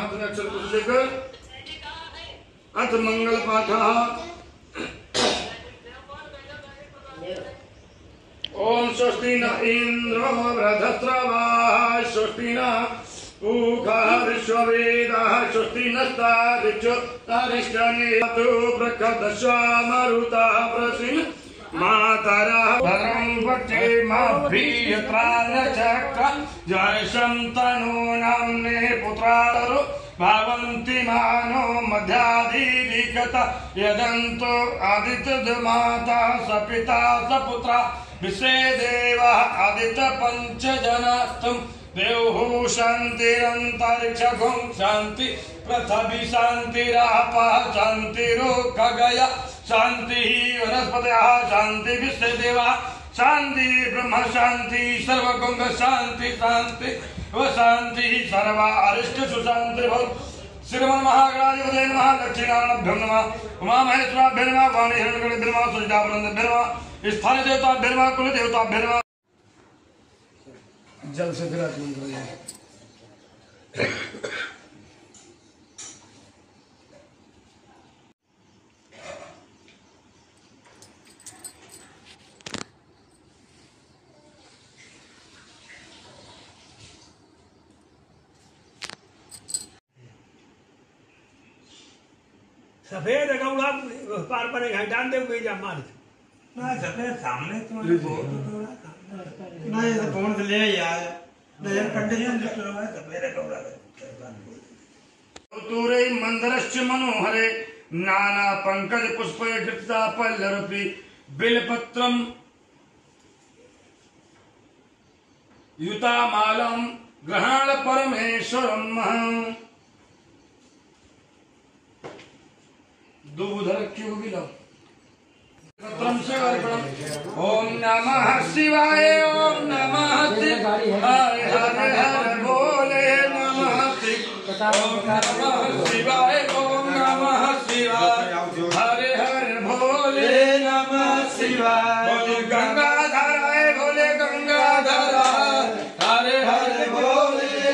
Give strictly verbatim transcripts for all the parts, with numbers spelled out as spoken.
महात्म्य अक्षर कुछ लेकर अथ मंगल पाठ। ओम स्वस्ति न इंद्रो वृधस्रवाः स्वस्ति न पूषा विश्ववेदाः स्वस्ति नस्तारिक्षो अरिष्टनेतु प्रकदशामरुताः प्रसीन मातरः धर्मं पक्षेमाभ्रीयत्रा न चक्र जयशं तनो नाम्ने पुत्रारो भवन्ति मानो मध्याधिकता यदन्तो आदित्यमाता सपिता सपुत्रा विश्वे देवाः आदित्य पञ्चजनास्तम् देवो शान्तिरन्तरिक्षगुं शान्ति पृथिवी शान्तिरापः शान्तिरोखगया शांति वनस्पतयः शांति विश्वदेवा शांति ब्रह्म शांति सर्वगुण शांति शांति व शांति सर्वा अरिष्ट सुशांति भव। श्रीमन् महागणाधिपतये नमः। दक्षिणाभ्यं नमः। उमा महेश्वराभ्यं नमः। वाणी हिरण्यगणेभ्यं नमः। सचिदानन्देभ्यं नमः। स्थानीय देवताभ्यं नमः। कुल देवताभ्यं नमः। जल से विराजमान करिए। सफेद गौड़ा पार पर घंटान दे कोई जा मार ना सफेद सामने तुम्हारे बहुत थोड़ा ना ये फोन से ले यार ना यार कंडीशन लिख रहा है सफेद गौड़ा तुरे मंदरश्च मनोहरे नाना पंकज पुष्पे घृता पल्लरपि बिलपत्रम युता मालम ग्रहण परमेश्वरम दूधर क्यों गिला पत्रम से अर्पणम। ओम नमः शिवाय ओम नमः शिवाय हरे हरे बोले नमः शिवाय ओम नमः शिवाय ओम नमः शिवाय हरे हरे भोले नमः शिवाय। बोले गंगाधराय भोले गंगाधराय हरे हरे भोले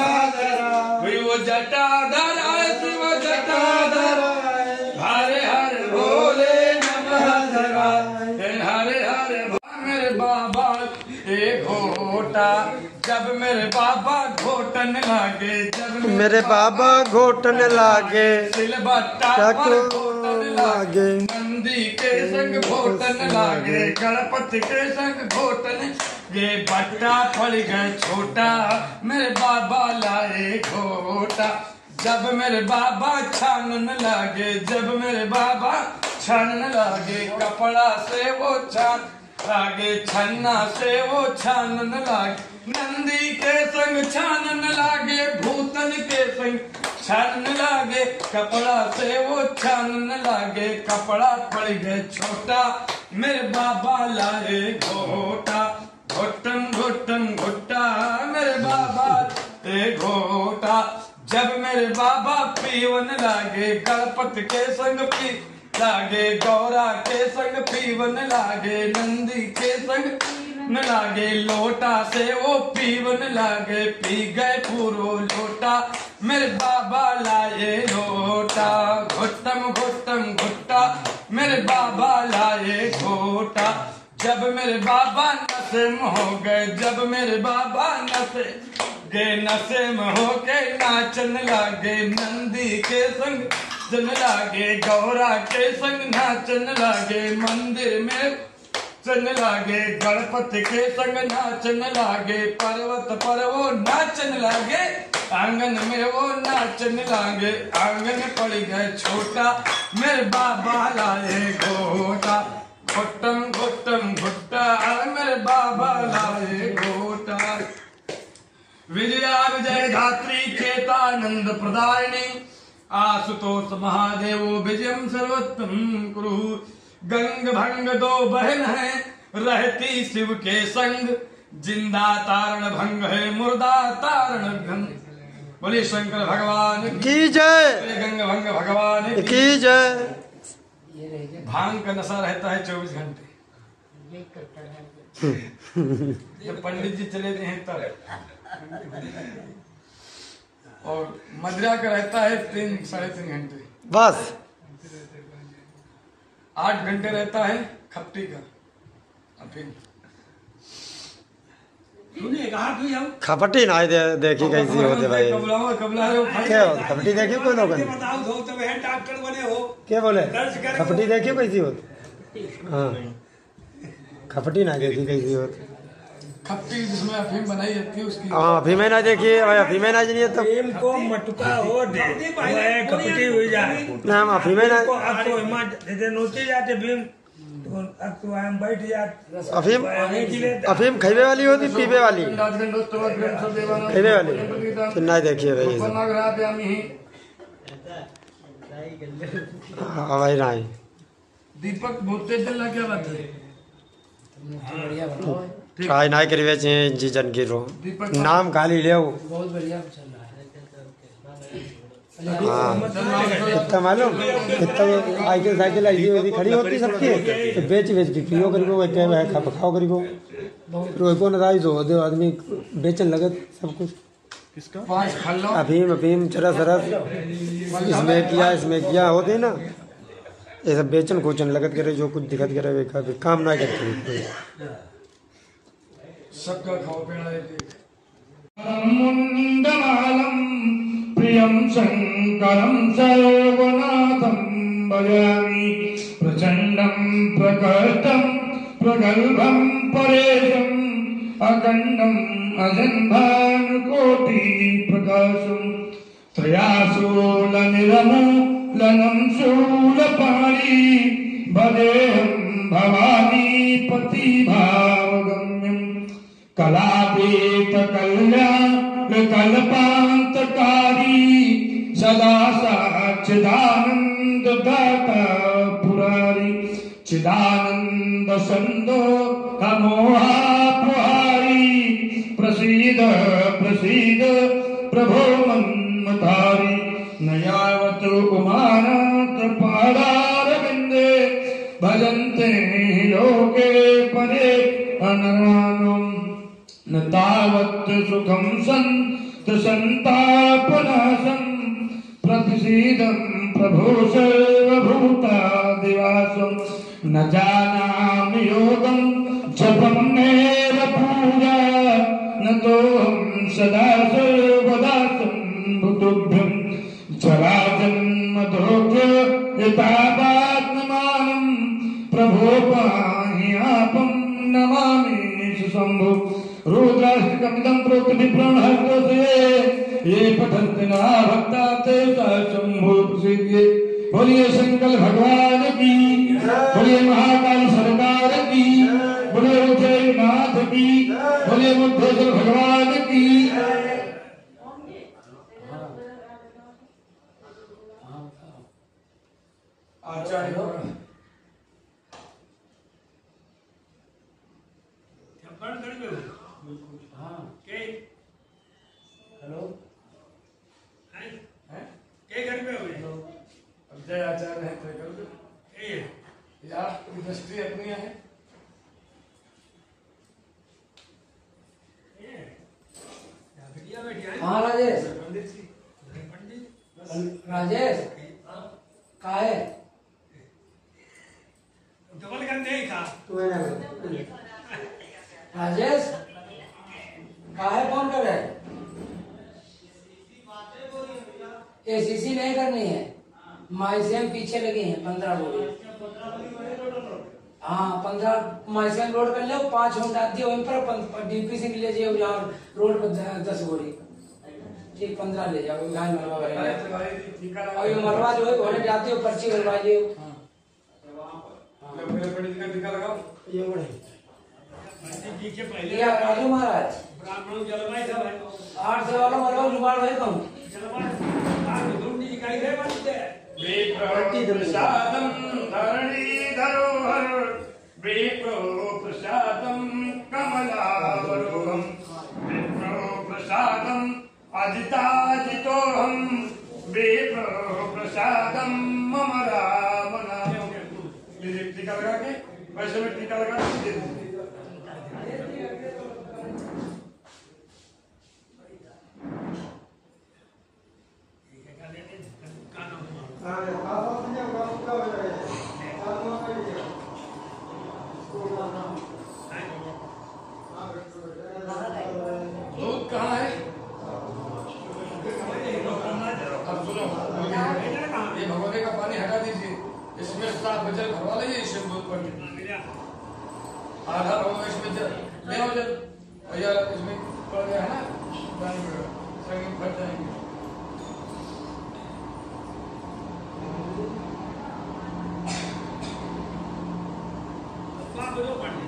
नमः शिव जटाधराय शिव जटाधराय हरे हरे भोले नमः शिवाय हरे हरे। मेरे बाबा एक घोटा जब मेरे बाबा घोटन लागे जब मेरे बाबा घोटन लागे सिलबट्टा पर घोटन लागे नंदी के संग घोटन लागे गणपति के संग घोटन ये बट्टा पड़ गए छोटा मेरे बाबा लाए घोटा जब मेरे बाबा छानन लागे जब मेरे बाबा छानन लागे कपड़ा से वो छान लागे छन्ना से वो छानन लागे नंदी के संग छानन लागे भूतन के संग छानन लागे कपड़ा से वो छानन लागे कपड़ा पड़ गए छोटा मेरे बाबा लाए घोटा घोटन घोटन घोटा मेरे बाबा ए घोटा जब मेरे बाबा पीवन लागे गणपति के संग पी लागे गौरा के संग पीवन लागे नंदी के संग न लागे लोटा से वो पीवन लागे पी गए पूरो लोटा मेरे बाबा लाए लोटा घुट्टम घुट्टम घुट्टा मेरे बाबा लाए घोटा जब मेरे बाबा नशे में हो गए जब मेरे बाबा नशे गे नशे में हो के नाचन लागे नंदी के संग जन लागे गौरा के संग नाचन लागे मंदिर में चन लागे गणपति के संग नाचन लागे पर्वत पर वो नाचन लागे आंगन में वो नाचन लागे आंगन पड़ गए छोटा मेरे बाबा लाए घोटा घुट्टम घुट्टम घुट्टा मेरे बाबा लाए घोटा। विजया विजय धात्री चेतानंद प्रदायिनी आशुतोष महादेव विजयम सर्वोत्तम कुरु। गंग भंग दो बहन है रहती शिव के संग जिंदा तारण भंग है मुर्दा तारण भंग। बोले शंकर भगवान की जय गंग भंग भगवान की जय। भांग का नशा रहता है चौबीस घंटे जब पंडित जी चले गए हैं तब और मदिरा का रहता है तीन साढ़े तीन घंटे बस। आठ घंटे रहता है खपटी का अफीम। तूने कहा तू जाओ खपटी ना दे, देखी कैसी होते भाई। कबला कबला क्या होता खपटी देखी कोई लोग बताओ तो तब है डॉक्टर बने हो क्या बोले दर्ज करो। खपटी देखी कैसी होती। हाँ खपटी ना देखी कैसी होती। खपटी जिसमें अफीम बनाई जाती है उसकी। हाँ अफीम ना देखी अफीम ना जानिए तो इनको मटका हो दे वह कपटी हुई जाए ना हम अफीम ना को अब तो हिमा जैसे नोचे जाते भीम तो अब तो हम बैठ जाते अफीम अफीम खैबे वाली होती पीबे वाली खैबे वाली फिर ना देखिए भाई ये सब। हाँ भाई ना दीपक बहुत तेज चल रहा क्या बात है। ट्राई ना करी वे जी जन की रो नाम खाली ले बहुत बढ़िया चल रहा है। हाँ कितना मालूम कितना साइकिल साइकिल ऐसी वैसी खड़ी होती सबकी तो बेच बेच के पियो करीबो क्या है खा खाओ करीबो रोज को नदाई जो दे आदमी बेचन लगे सब कुछ। पांच खा लो अफीम अफीम चरस सरस इसमें किया इसमें किया होते ना ये सब बेचन कोचन लगत करे जो कुछ दिखत करे वे का काम ना करते सबका खाओ पीना मुंडमालम प्रियम शंकरम सर्वनाथम भजामि प्रचंडम प्रकटम प्रगल्भम परेशम अखंडम अजन्भानुकोटि प्रकाशम त्रयाशूलनिरमूलनं शूलपाणि भजेऽहं भवानी पतिभावगम्यं कलातीतकल्याणकल्पान्तकारी सदा सच्चिदानन्ददाता पुरारी चिदानंद सन्दो अमोहापुहारी प्रसीद प्रसीद प्रभो मन्मथारी नयावत उमानाथ पादारविन्दे भजन्ते लोके परे अनरानं न तावत् सुखं सन्त सन्तापनाशं प्रतिसीदं प्रभो सर्वभूतादिवासं न जानामि योगं जपं नैव पूजा न तोऽहं सदा सर्वदा सम्भुतुभ्यं जराजन्म दोषहितापात्ममानं प्रभो पाहि आपं नमामि शम्भो रुद्राष्टकमिदं प्रोक्तविप्रणहस्तोषये ये पठन्ति न भक्ता ते शम्भो प्रसीदये। बोलिए शंकर भगवान की बोलिए महाकाल सरकार की बोलिए उज्जैननाथ की बोलिए मुक्तेश्वर भगवान की। आचार्य हेलो जय आचार्य है तो कर दो यार इंडस्ट्री अपनी है। हाँ राजेश राजेश कहा है राजेश कहा है कौन कर रहा है। एसीसी नहीं करनी है माइसेम पीछे लगे हैं पंद्रह बोरी। हाँ पंद्रह माइसेम रोड कर लो पांच होम डाल दिए वहीं पर डीपी से ले जाओ यहाँ रोड पर दस बोरी ठीक पंद्रह ले जाओ गाय मरवा और ये मरवा जो है घोड़े जाते हो पर्ची बनवाइए। ये बड़े राजू महाराज आठ सौ वाला मरवा जुगाड़ भाई कौन प्रसादं धरणीधरोहर विप्रो प्रसादं कमलावरोहं विप्रो प्रसादं अजिताजितोहं विप्रो प्रसादं मम राम नाम। टीका लगा के वैसे में टीका लगा के अब सुनो, ये भगोने का पानी हटा दीजिए, इसमें सात बजल भरवा लीजिए सिंदूर पर, आधा भगोना इसमें जल ले आओ जल, भैया इसमें पड़ गया है ना, संगीत भर जाएंगे। दो पानी